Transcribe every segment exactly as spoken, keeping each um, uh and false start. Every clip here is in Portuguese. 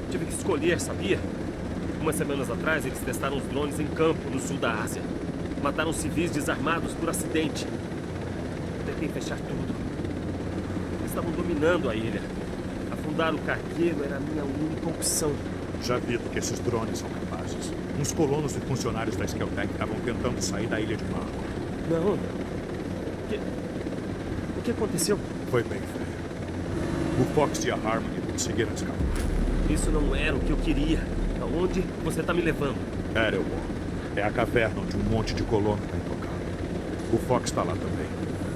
Tive que escolher, sabia? Umas semanas atrás, eles testaram os drones em campo, no sul da Ásia. Mataram civis desarmados por acidente. Tentei fechar tudo. Eles estavam dominando a ilha. Afundar o cargueiro era a minha única opção. Já vi do que esses drones são capazes. Uns colonos e funcionários da Skelltech estavam tentando sair da ilha de Marco. Não. O que... O que aconteceu? Foi bem feio. O Fox e a Harmony conseguiram escapar. Isso não era o que eu queria. Aonde você tá me levando? Erewhon. É a caverna onde um monte de colono tá intocado. O Fox tá lá também.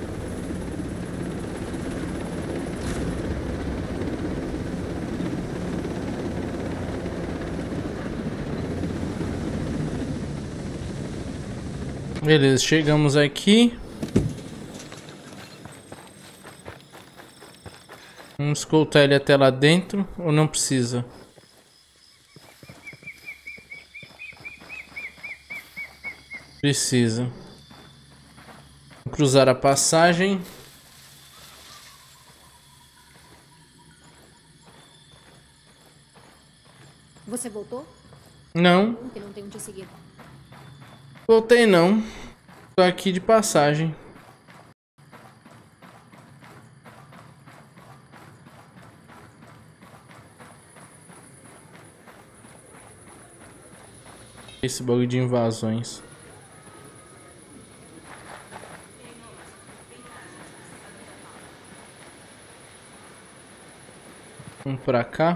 Beleza, chegamos aqui. Vamos escoltar ele até lá dentro, ou não precisa? Precisa. Vou cruzar a passagem. Você voltou? Não, Que não tenho te seguido. voltei não. Tô aqui de passagem. Esse bagulho de invasões. Vamos pra cá.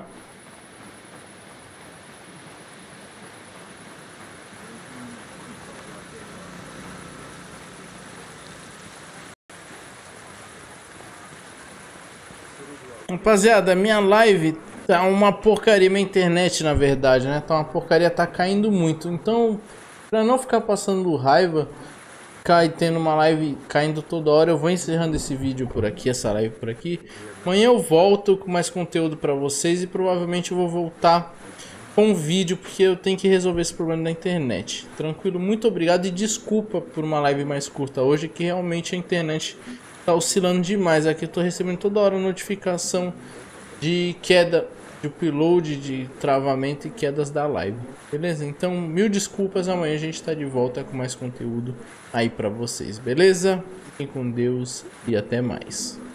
Rapaziada, minha live tá uma porcaria, minha internet na verdade, né? Tá uma porcaria, tá caindo muito. Então, pra não ficar passando raiva, ficar tendo uma live caindo toda hora, eu vou encerrando esse vídeo por aqui, essa live por aqui. Amanhã eu volto com mais conteúdo pra vocês e provavelmente eu vou voltar com um vídeo, porque eu tenho que resolver esse problema da internet. Tranquilo? Muito obrigado e desculpa por uma live mais curta hoje, que realmente a internet tá oscilando demais. Aqui eu tô recebendo toda hora notificação de queda de upload, de travamento e quedas da live. Beleza? Então, mil desculpas. Amanhã a gente tá de volta com mais conteúdo aí pra vocês. Beleza? Fiquem com Deus e até mais.